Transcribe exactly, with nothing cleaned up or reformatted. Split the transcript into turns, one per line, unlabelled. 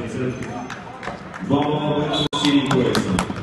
zajednice. Dva ova boja su siri koje sam.